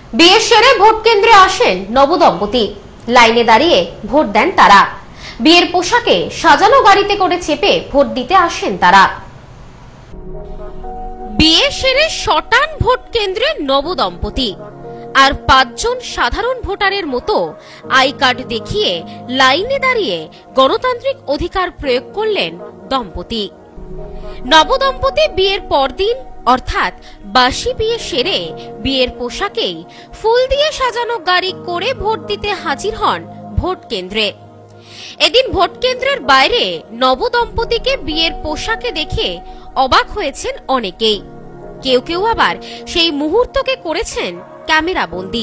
বিয়ে সেরে ভোট কেন্দ্রে আসেন নবদম্পতি। লাইনে দাঁড়িয়ে ভোট দেন তারা। বিয়ের পোশাকে সাজানো গাড়িতে করে চেপে ভোট দিতে আসেন তারা। বিয়ে সেরে শটান ভোট কেন্দ্রে নবদম্পতি, আর 5 জন সাধারণ ভোটারের মতো আই কার্ড দেখিয়ে লাইনে দাঁড়িয়ে গণতান্ত্রিক অধিকার প্রয়োগ করলেন দম্পতি। নবদম্পতি বিয়ের পরদিন অর্থাৎ বাসি বিয়ে সেরে বিয়ের পোশাকেই ফুল দিয়ে সাজানো গাড়ি করে ভোট দিতে হাজির হন ভোট কেন্দ্রে। এদিন ভোট কেন্দ্রের বাইরে নবদম্পতিকে বিয়ের পোশাকে দেখে অবাক হয়েছেন অনেকেই। কেউ কেউ আবার সেই মুহূর্তকে করেছেন ক্যামেরা বন্দী।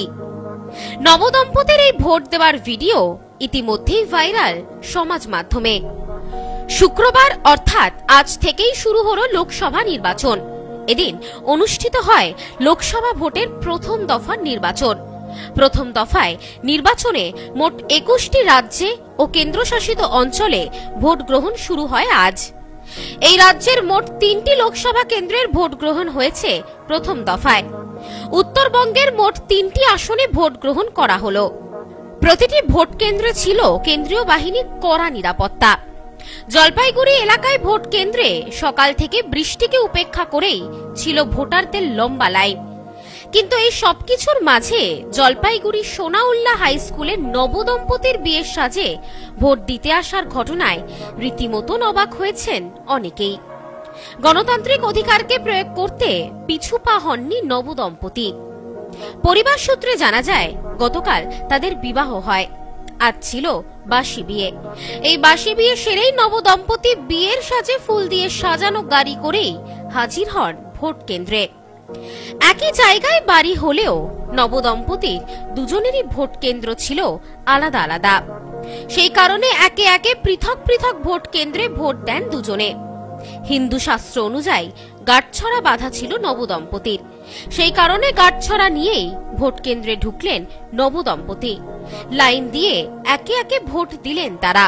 নবদম্পতির এই ভোট দেওয়ার ভিডিও ইতিমধ্যেই ভাইরাল সমাজ মাধ্যমে। শুক্রবার অর্থাৎ আজ থেকেই শুরু হলো লোকসভা নির্বাচন। এদিন অনুষ্ঠিত হয় লোকসভা ভোটের প্রথম দফার নির্বাচন। প্রথম দফায় নির্বাচনে মোট 21টি রাজ্যে ও কেন্দ্রশাসিত অঞ্চলে ভোট গ্রহণ শুরু হয় আজ। এই রাজ্যের মোট 3টি লোকসভা কেন্দ্রের ভোট গ্রহণ হয়েছে প্রথম দফায়। উত্তরবঙ্গের মোট 3টি আসনে ভোট গ্রহণ করা হলো। প্রতিটি ভোট কেন্দ্রে ছিল কেন্দ্রীয় বাহিনীর কড়া নিরাপত্তা। জলপাইগুড়ি এলাকায় ভোট কেন্দ্রে সকাল থেকে বৃষ্টিকে উপেক্ষা করেই ছিল ভোটারদের লম্বা লাইন। কিন্তু এই সবকিছুর মাঝে জলপাইগুড়ি সোনাউল্লাহ হাই স্কুলের নবদম্পতির বিয়ের সাজে ভোট দিতে আসার ঘটনায় রীতিমতো অবাক হয়েছেন অনেকেই। গণতান্ত্রিক অধিকারকে প্রয়োগ করতে পিছু পা হননি নবদম্পতি। পরিবার সূত্রে জানা যায়, গতকাল তাদের বিবাহ হয়। আজ ছিল বাসি বিয়ে। এই বাসি বিয়ে সেরেই নবদম্পতি বিয়ের সাজে ফুল দিয়ে সাজানো গাড়ি করেই হাজির হন ভোট কেন্দ্রে। একই জায়গায় বাড়ি হলেও নবদম্পতির দুজনেরই ভোট কেন্দ্র ছিল আলাদা আলাদা। সেই কারণে একে একে পৃথক পৃথক ভোট কেন্দ্রে ভোট দেন দুজনে। হিন্দু শাস্ত্র অনুযায়ী গাঁটছড়া বাঁধা ছিল নবদম্পতির। সেই কারণে গাঁটছড়া নিয়েই ভোট কেন্দ্রে ঢুকলেন নবদম্পতি। লাইন দিয়ে একে একে ভোট দিলেন তারা।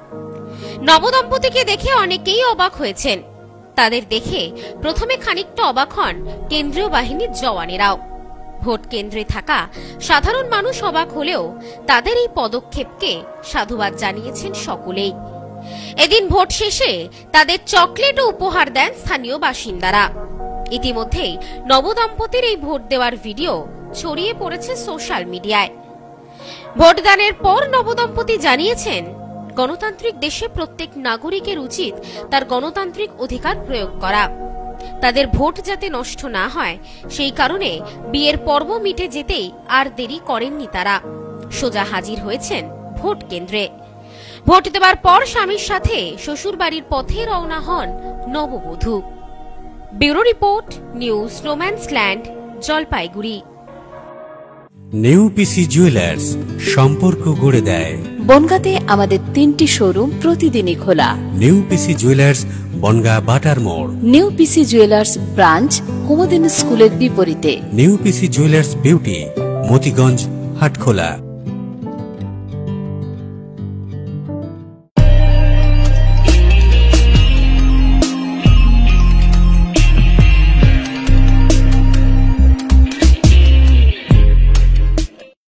নবদম্পতিকে দেখে অনেকেই অবাক হয়েছেন। তাদের দেখে প্রথমে খানিকটা অবাক হন কেন্দ্রীয় বাহিনীর জওয়ানেরাও। ভোট কেন্দ্রে থাকা সাধারণ মানুষ অবাক হলেও তাদের এই পদক্ষেপকে সাধুবাদ জানিয়েছেন সকলেই। এদিন ভোট শেষে তাদের চকলেট ও উপহার দেন স্থানীয় বাসিন্দারা। ইতিমধ্যেই নবদম্পতির এই ভোট দেওয়ার ভিডিও ছড়িয়ে পড়েছে সোশ্যাল মিডিয়ায়। ভোটদানের পর নবদম্পতি জানিয়েছেন, গণতান্ত্রিক দেশে প্রত্যেক নাগরিকের উচিত তার গণতান্ত্রিক অধিকার প্রয়োগ করা। তাদের ভোট যাতে নষ্ট না হয় সেই কারণে বিয়ের পর্ব মিটে যেতেই আর দেরি করেননি তারা। সোজা হাজির হয়েছেন ভোট কেন্দ্রে। ভোট দেওয়ার পর স্বামীর সাথে শ্বশুর বাড়ির পথে রওনা হন নববধূ। Bureau report, news no man's land, Jalpaiguri. New PC jewellers, সম্পর্ক গড়ে দেয়। বনগাঁতে আমাদের 3টি শোরুম প্রতিদিনই খোলা। New PC jewellers, Bongaon Batar মোড়। New PC jewellers branch Kumudini স্কুলের বিপরীতে। New PC jewellers beauty, Motiganj, Hatkhola.